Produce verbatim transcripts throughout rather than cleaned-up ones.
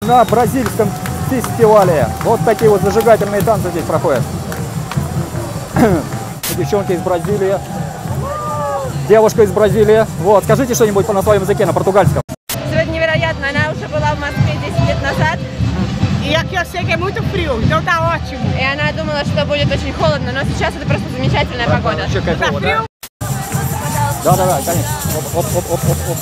на бразильском фестивале. Вот такие вот зажигательные танцы здесь проходят. Девчонки из Бразилии. Девушка из Бразилии. Вот, скажите что-нибудь на своем языке, на португальском. Сегодня невероятно. Она уже была в Москве десять лет назад. E aqui eu sei que é muito frio, então tá ótimo. И она думала, что будет очень холодно, но сейчас это просто замечательная погода. Вообще кайфово, да? Да, да, да, конечно. Оп, оп, оп, оп, оп.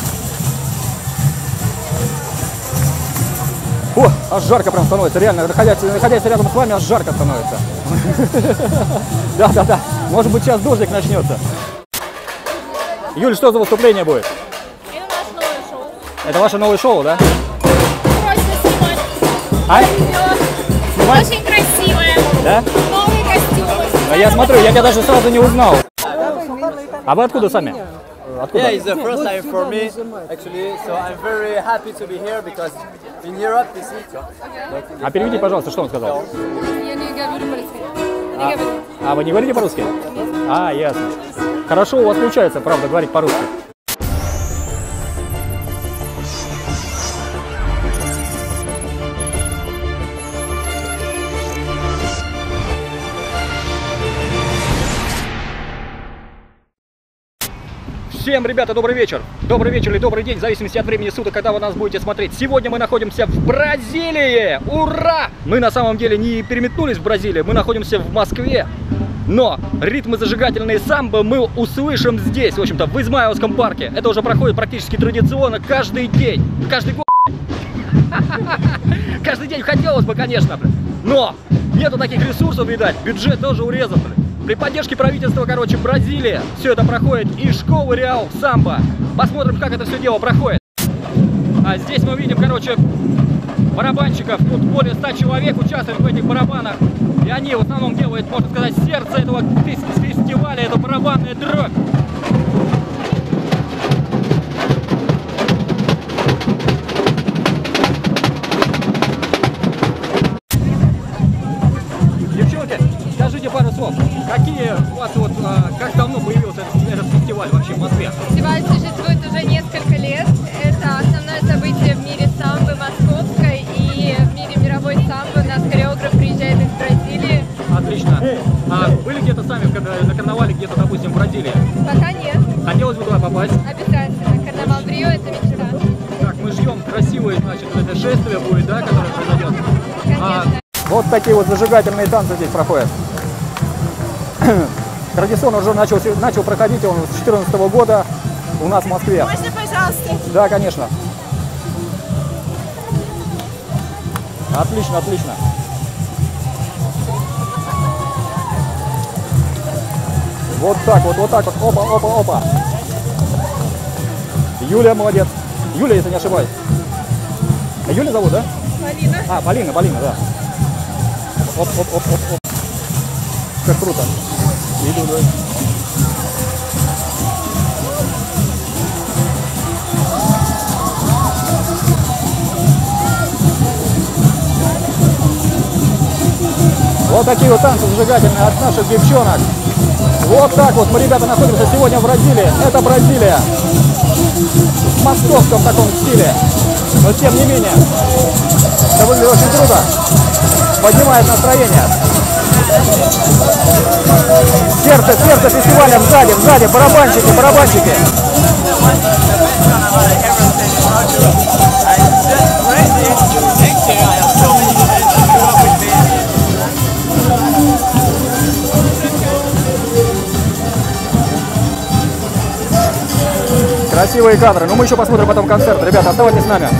О, аж жарко прям становится, реально, находясь, находясь рядом с вами, аж жарко становится. Да, да, да. Может быть, сейчас дождик начнется. Юль, что за выступление будет? Это наше новое шоу. Это ваше новое шоу, да? Просьба снимать. А? Снимать? Очень красивая. Да? Новые костюмы. А я смотрю, я тебя даже сразу не узнал. А вы откуда сами? Откуда? Yeah, it's the first time for me, actually, so I'm very happy to be here because in Europe this is... А переведи, пожалуйста, что он сказал? Я не говорю по-русски. А, а вы не говорите по-русски? А, ясно. Хорошо, у вас получается, правда, говорить по-русски. Всем, ребята, добрый вечер. Добрый вечер или добрый день, в зависимости от времени суток, когда вы нас будете смотреть. Сегодня мы находимся в Бразилии. Ура! Мы на самом деле не переметнулись в Бразилию, мы находимся в Москве. Но ритмы зажигательные самбо мы услышим здесь, в общем-то, в Измайловском парке. Это уже проходит практически традиционно каждый день. Каждый год. Каждый день хотелось бы, конечно. Но нету таких ресурсов, видать. Бюджет тоже урезан. При поддержке правительства, короче, Бразилия, все это проходит из школы Реал самбо. Посмотрим, как это все дело проходит. А здесь мы видим, короче, барабанщиков. Тут более ста человек участвуют в этих барабанах. И они в основном делают, можно сказать, сердце этого фестиваля, это барабанная дробь. Скажите пару слов, какие у вас вот, как давно появился этот, этот фестиваль вообще в Москве? Фестиваль существует уже несколько лет. Это основное событие в мире самбо московской и в мире мировой самбо. У нас хореограф приезжает из Бразилии. Отлично. А были где-то сами на карнавале, где-то, допустим, в Бразилии? Пока нет. Хотелось бы туда попасть? Обязательно. Карнавал в Рио — это мечта. Так, мы ждем красивое, значит, это шествие будет, да, которое произойдет? Конечно. А, вот такие вот зажигательные танцы здесь проходят. Традиционно уже начал, начал проходить он с две тысячи четырнадцатого года у нас в Москве. Можно, пожалуйста? Да, конечно. Отлично, отлично. Вот так вот, вот так вот. Опа, опа, опа. Юля молодец. Юля, если не ошибаюсь. Юля зовут, да? Полина. А, Полина, Полина, да. Оп, оп, оп, оп, оп. Как круто. Иду, да. Вот такие вот танцы зажигательные от наших девчонок. Вот так вот мы, ребята, находимся сегодня в Бразилии. Это Бразилия. В московском таком стиле. Но тем не менее, это выглядит очень круто. Поднимает настроение. Сердце, сердце фестиваля сзади, сзади, барабанщики, барабанщики. Красивые кадры. Но мы еще посмотрим потом концерт. Ребята, оставайтесь с нами.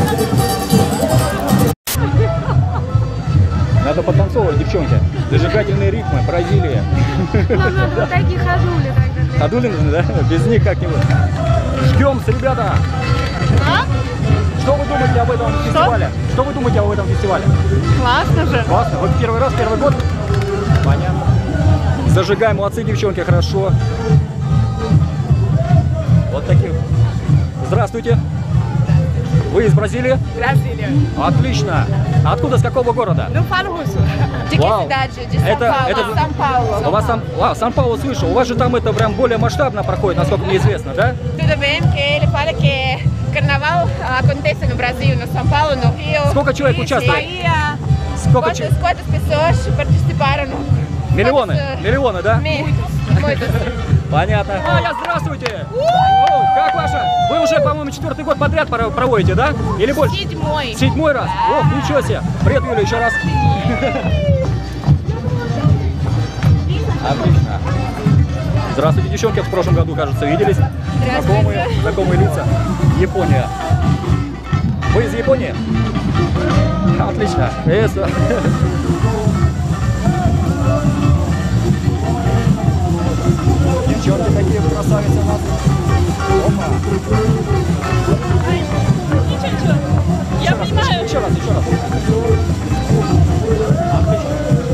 Надо подтанцовывать, девчонки. Зажигательные ритмы, Бразилия. Нам надо вот такие ходули тогда. Ходули нужны, да? Без них как-нибудь. Ждем-с, ребята. А? Что вы думаете об этом фестивале? Что вы думаете об этом фестивале? Классно же. Классно. Вот первый раз, первый год? Понятно. Зажигаем, молодцы, девчонки, хорошо. Вот таких. Здравствуйте. Вы из Бразилии? Бразилия. Отлично. А откуда, с какого города? Não falo russo. De que Вау. cidade? De São Это, Paulo. это... São Paulo. У вас там, а, Сан-Паулу слышал. У вас же там это прям более масштабно проходит, насколько мне известно, да? Tudo bem, porque ele fala que carnaval acontece no Brasil, no São Paulo, no Rio. Сколько человек участвует? Bahia. Сколько Quantas, человек? quantas pessoas participaram? Миллионы, Quantas, миллионы, да? Muitos, muitos. Понятно. Оля, здравствуйте! О, как ваша? Вы уже, по-моему, четвертый год подряд пора- проводите, да? Или больше? Седьмой. Седьмой раз? О, ничего себе! Привет, Юля, еще раз. Отлично. Здравствуйте, девчонки. В прошлом году, кажется, виделись. Знакомые, знакомые лица. Япония. Вы из Японии? Отлично. Приветствую. Девчонки такие красавицы у нас. Опа. Я еще понимаю. Раз, еще раз, еще раз. Отлично.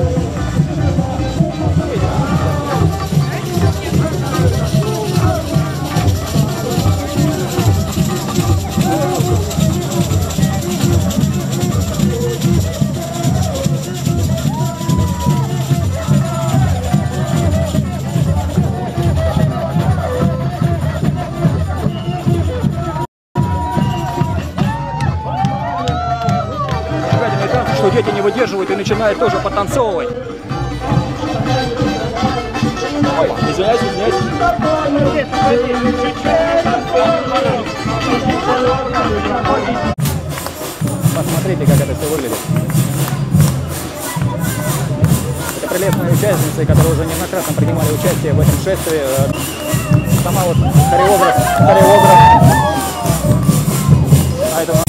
Что дети не выдерживают и начинают тоже потанцовывать. Опа, извиняюсь, извиняюсь. Посмотрите, как это все выглядит. Это прелестные участницы, которые уже неоднократно принимали участие в этом шествии. Сама вот хореограф, хореограф. А это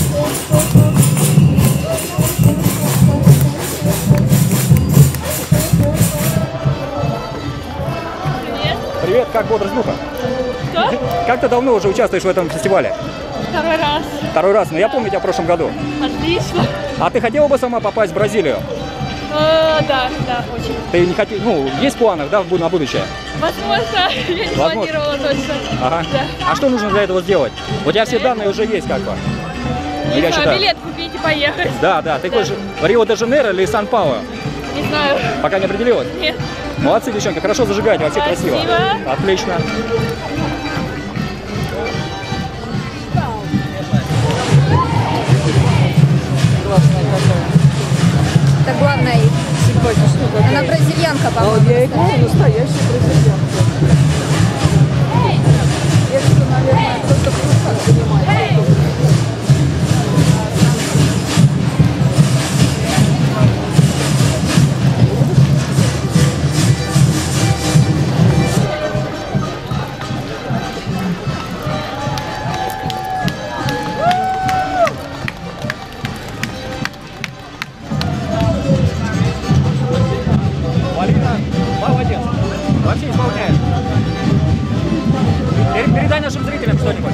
Привет, как бодрость духа? Что? Как ты давно уже участвуешь в этом фестивале? Второй раз. Второй раз, но я помню тебя в прошлом году. Отлично. А ты хотела бы сама попасть в Бразилию? Э, да, да, очень. Ты не хотел, ну, есть планы, да, на будущее? Возможно, я не Возможно. планировала точно. Ага. Да. А что нужно для этого сделать? У тебя все данные уже есть, как бы. Не Я знаю, считаю. билет купить и поехать. Да, да. Ты Да. хочешь в Рио-де-Жанейро или Сан-Пауло? Не знаю. Пока не определилась? Нет. Молодцы, девчонки, хорошо зажигаете, во всех Спасибо. красиво. Отлично. Это главная их. Она бразильянка, по-моему. Я играю настоящая бразильянка. Это, наверное, кто-то в руках занимается. Марина, молодец. Вообще исполняет. Пер- Передай нашим зрителям что-нибудь.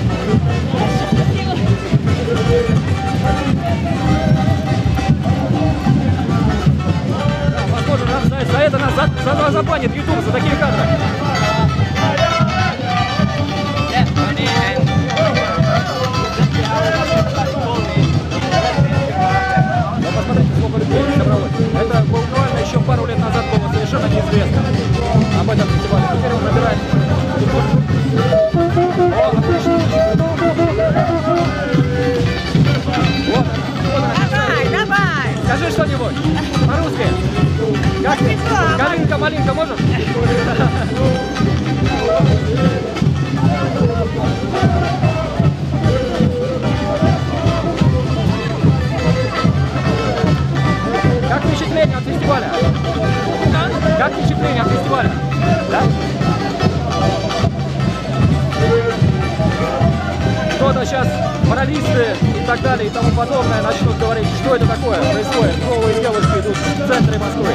Да, возможно, нас за, за это нас за, за, за забанит YouTube за такие кадры. Но посмотрите, сколько людей собралось. Это буквально еще пару лет назад было совершенно неизвестно об этом фестивале. Теперь он набирает. О, отлично. Вот, вот она. Давай, давай. Скажи что-нибудь по-русски. Как? Калинка, малинка, можешь? Как впечатление от фестиваля? Как впечатление от фестиваля? Да? Кто-то сейчас моралисты и так далее и тому подобное начнут говорить, что это такое происходит. Новые девушки идут в центре Москвы.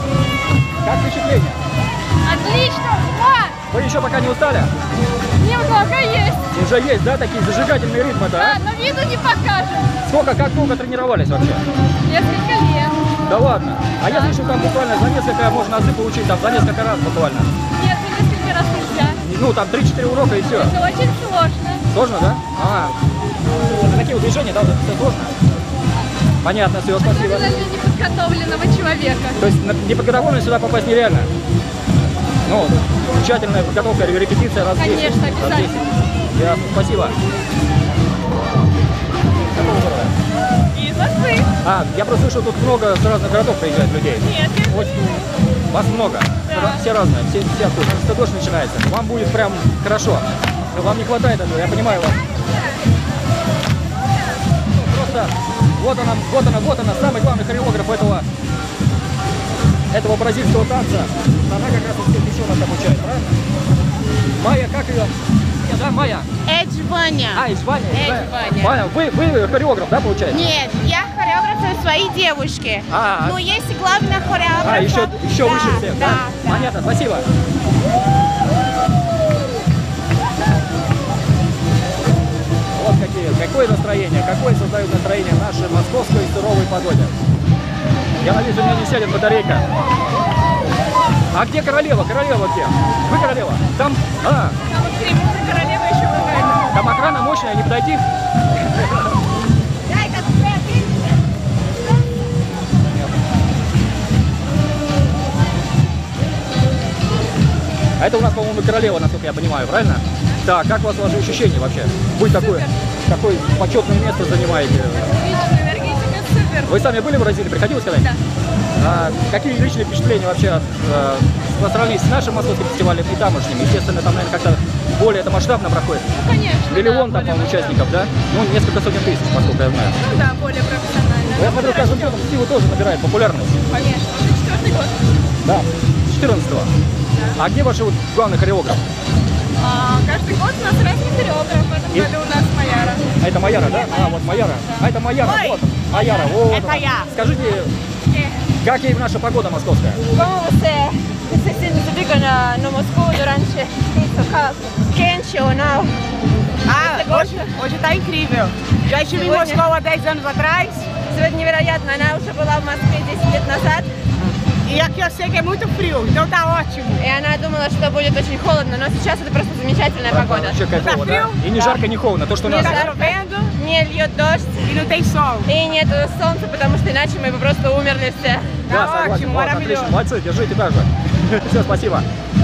Как впечатление? Отлично! Ура! Вы еще пока не устали? Немного. Много есть. Уже есть, да, такие зажигательные ритмы, да? Да, но виду не покажем. Сколько, как долго тренировались вообще? Несколько лет. Да ладно. А я слышу, там буквально за несколько можно азы получить, там за несколько раз буквально. Нет, за несколько раз нельзя. Ну, там три-четыре урока и все. Это очень сложно. Сложно, да? А, это такие вот движения, да, вот это все сложно? Понятно, все, спасибо. Особенно для неподготовленного человека. То есть на неподготовленный сюда попасть нереально? Ну, тщательная подготовка, репетиция раз в десять. Конечно, раз в обязательно. десять. Ясно, спасибо. Какого города? Из Москвы. А, я просто слышал, тут много с разных городов приезжает людей. Нет, нет. Очень. Вас много. Да. Все разные, все, все оттуда. Если дождь начинается, вам будет прям хорошо. Но вам не хватает этого, я понимаю вас. Ну, просто вот она, вот она, вот она, самый главный хореограф этого, этого бразильского танца. Она как раз и всех девчонок обучает, правильно? Майя, как ее? Нет, да, Майя? Эджваня. А, из Ваня? Эджваня. Ваня, вы, вы хореограф, да, получается? Нет, я хореограф своей девушки. А, Но есть главная хореограф. а еще, еще да, выше всех, да? да, да. Понятно, спасибо. Вот какие, какое настроение, какое создают настроение в нашей московской суровой погоде. Я надеюсь, у меня не сядет батарейка. А где королева? Королева где? Вы королева? Там? А, Там вот три королева еще какая-то. там охрана мощная, не подойти? А это у нас, по-моему, королева, насколько я понимаю, правильно? Так, как у вас ваши ощущения вообще? Вы такое, такое почетное место занимаете. Отлично, энергетика супер. Вы сами были в Бразилии? Приходилось когда-нибудь? Да. А, какие личные впечатления вообще от, э, по сравнению с нашим московским фестивалем и тамошним? Естественно, там, наверное, как-то более это масштабно проходит. Ну, конечно. Миллион да, там, более по-моему, масштабно. участников, да? Ну, несколько сотен тысяч, насколько я знаю. Ну да, более профессионально. Я смотрю, каждым годом Сила тоже набирает популярность. Конечно, уже четвертый год. Да, с четырнадцатого. А где ваш вот главный хореограф? А, каждый год у нас разный хореограф. В этом И- году у нас Маяра. А это Маяра, да? А, вот Маяра. А это Маяра, вот. Maiara, вот. Это она. я. Skажите, как ей наша погода московская? Como você, você se identifica na, no Moscou durante isso? Ca- Quente ou não? Ah, Você hoje, gosta? hoje tá incrível. Já estive em Сегодня- Moscou há dez anos atrás Сегодня невероятно. Она уже была в Москве десять лет назад, e aqui eu sei que é muito frio, então tá ótimo. и она думала, что будет очень холодно, но сейчас это просто замечательная погода. Вообще кайфово, да? Фрил? И не жарко, не холодно. То, что у Не нас... Tá жарко. chovendo Не льет дождь, e não tem sol. и нет солнца, потому что иначе мы бы просто умерли все. Да, Да, согласен. очень Вот, maravilhoso. отлично. Молодцы, держите так же. Все, спасибо.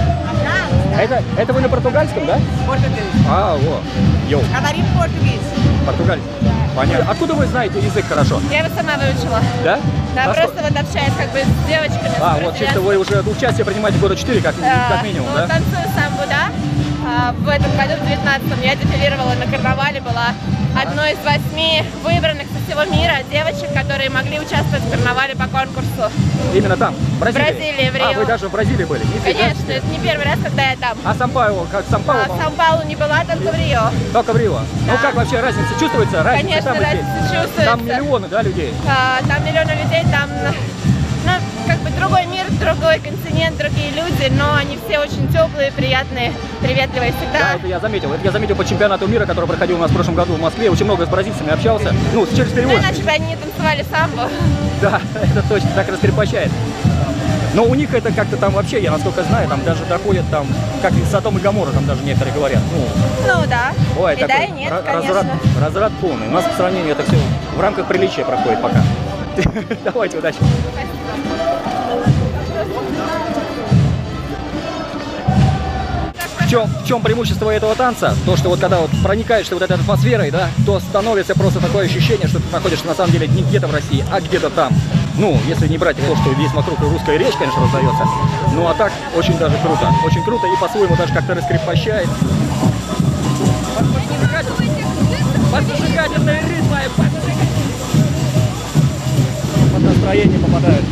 Это, это вы на португальском, да? Português. А, о, йоу, Catarina português. португальский. Понятно. Откуда вы знаете язык хорошо? Я его сама выучила. Да? Да, Насколько? просто вот общаюсь как бы с девочками. с А, вот чисто вы уже участие принимаете года четыре, как, Да, как минимум, ну, да? танцую самбо, да. А, в этом году, в девятнадцатом, я дефилировала на карнавале, была одной из восьми выбранных со всего мира девочек, которые могли участвовать в карнавале по конкурсу. Именно там, в Бразилии? Бразилии, в А, Рио. вы даже в Бразилии были? Нифига Конечно, себе. это не первый раз, когда я там. А Сан-Паулу, как Сан-Паулу, А в Сан-Паулу не была, только в Рио. только в Рио. Ну Да. как вообще разница чувствуется? Разница Конечно, там и здесь? разница чувствуется. Там миллионы, да, людей? А, там миллионы людей, там, ну, как бы другой мир, другой континент, другие люди, но они все очень теплые, приятные, приветливые всегда. Да, это я заметил. Это я заметил по чемпионату мира, который проходил у нас в прошлом году в Москве. Очень много с бразильцами общался. Ну, через Ну, переводчика. иначе бы они не танцевали самбо. Да, это точно так раскрепощает. Но у них это как-то там вообще, я насколько знаю, там даже доходит там, как и Содом и Гоморра, там даже некоторые говорят. Ну, Ну да. ой, и такой да, и нет, ра- конечно. разрад, разрад полный. У нас по сравнению это все в рамках приличия проходит пока. Давайте, удачи. В чем, в чем преимущество этого танца? То, что вот когда вот проникаешь ты вот этой атмосферой, да, то становится просто такое ощущение, что ты находишься на самом деле не где-то в России, а где-то там. Ну, если не брать то, что весь вокруг русская речь, конечно, раздается. Ну, а так очень даже круто. Очень круто и по-своему даже как-то раскрепощает. Под зажигательные ритмы, под под настроение попадают.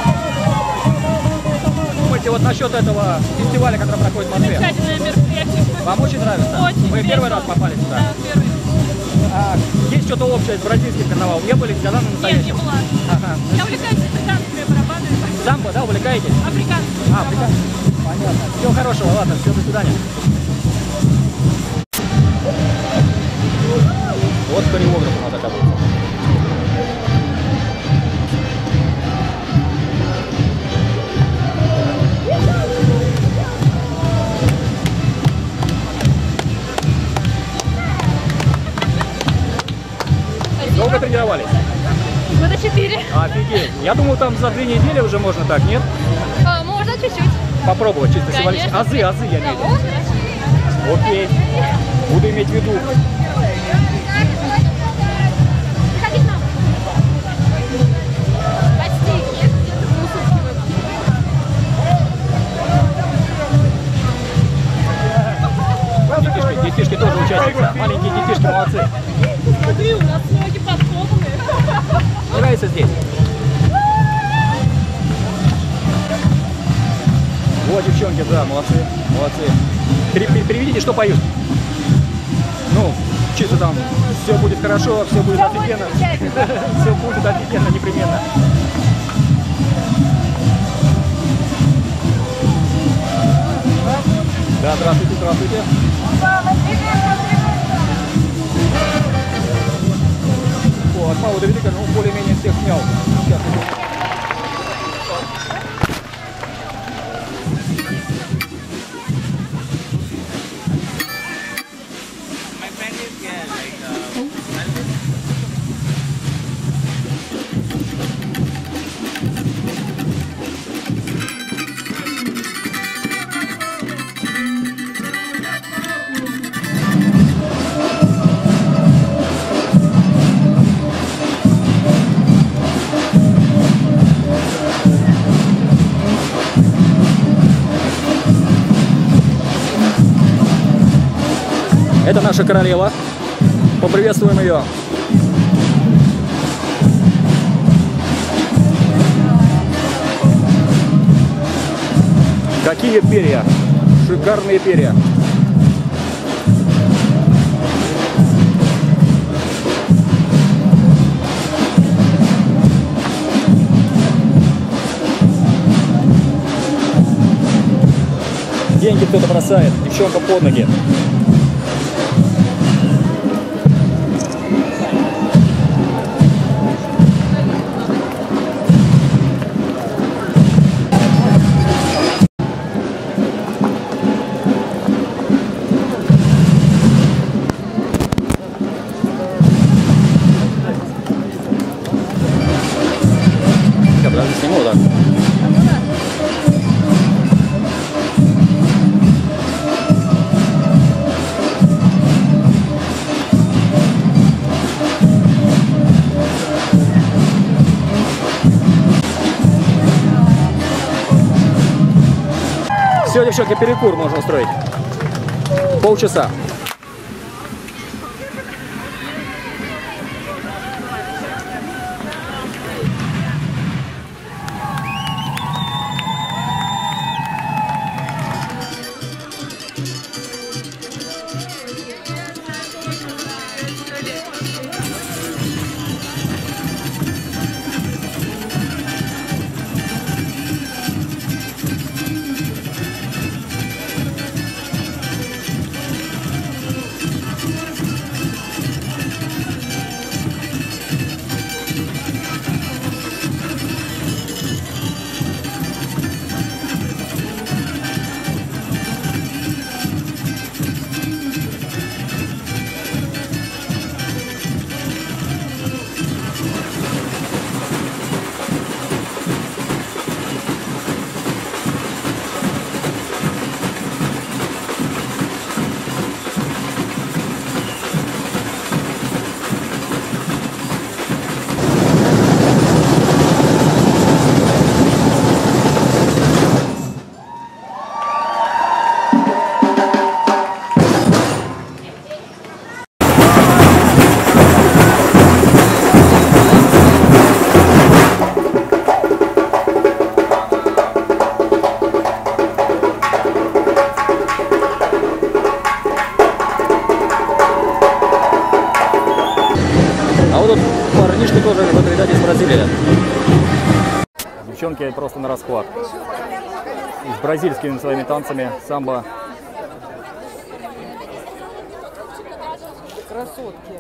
Думаете, вот насчет этого фестиваля, который проходит в Москве? Замечательное мероприятие. Вам очень нравится? Очень Вы первый весело. раз попали сюда? Да, первый. А, есть что-то общее с бразильским карнавалом? Не были всегда на Нет, не настоящем? была. Ага. Я увлекаюсь африканскими барабанами. Самбо, да, увлекаетесь? Африканскими А, прекрасно. Понятно. Всего хорошего, ладно, все, до свидания. Вот хореограф у нас оказывается. Долго тренировались? Года четыре. Офигеть. Я думал, там за две недели уже можно так, нет? А, можно чуть-чуть. Попробовать чисто символически. Конечно. Азы, азы я Да, имею в виду. можно. Окей. Буду иметь в виду. Приходи к нам. Почти. Нет, где-то в Мусорске. Детишки, детишки тоже участницы. Маленькие детишки, молодцы. Смотри, у нас ноги подкопаны. Нравится здесь. Вот, девчонки, да, молодцы, молодцы. Пере- пере- Переведите, что поют. Ну, чисто там, все будет хорошо, все будет офигенно. Все будет офигенно, непременно. Да, здравствуйте, здравствуйте. О, от малого до велика, ну, более-менее всех снял. Сейчас. Это наша королева. Поприветствуем ее. Какие перья! Шикарные перья! Деньги кто-то бросает, девчонка под ноги. Я даже сниму, да? Все, девчонки, перекур можно устроить. Полчаса. происходит. Девчонки просто на расхват. С бразильскими своими танцами самбо. Красотки.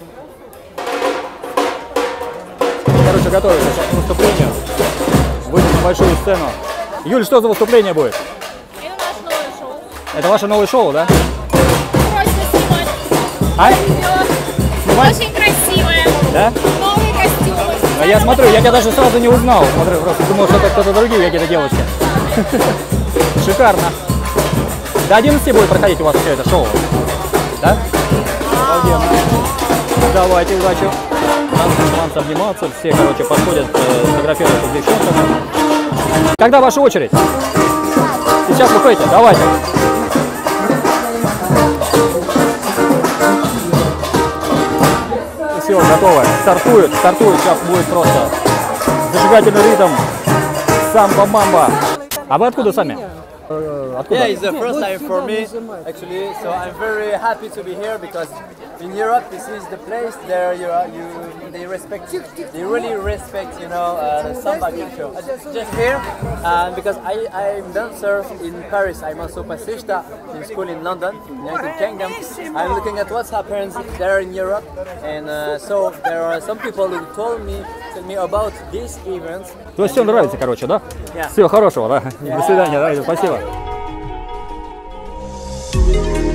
Короче, готовятся к выступлению. Выйдем на большую сцену. Юль, что за выступление будет? Это наше новое шоу. Это ваше новое шоу, да? Просьба снимать. А? Снимать? Очень красивое. Да? Новые костюмы. А я смотрю, я тебя даже сразу не узнал. Смотрю, просто думал, что это кто-то другие какие-то девочки. Шикарно. До одиннадцати будет проходить у вас все это шоу? Да? Обалденно. Давайте, удачи. Надо шанс обниматься. Все, короче, подходят, э, фотографируются с девчонками. Когда ваша очередь? Сейчас выходите, давайте. Все, готово. Стартует, стартует. Сейчас будет просто зажигательный ритм. Самба-мамба. А вы откуда сами? Откуда? Yeah, it's the first time for me, actually. So I'm very happy to be here because in Europe, this is the place there you are, you they respect, they really respect, you know, uh, the samba culture. Uh, just, just here, uh, because I I'm dancer in Paris. I'm also passista in school in London, United Kingdom. I'm looking at what's happens there in Europe, and uh, so there are some people who told me, tell me about these events. То есть все нравится, короче, да? Yeah. Всего хорошего, да? До свидания, да, спасибо.